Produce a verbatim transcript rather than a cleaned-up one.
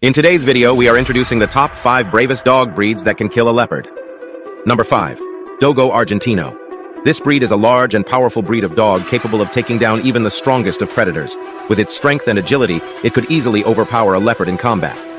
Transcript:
In today's video, we are introducing the top five bravest dog breeds that can kill a leopard. Number five. Dogo Argentino. This breed is a large and powerful breed of dog capable of taking down even the strongest of predators. With its strength and agility, it could easily overpower a leopard in combat.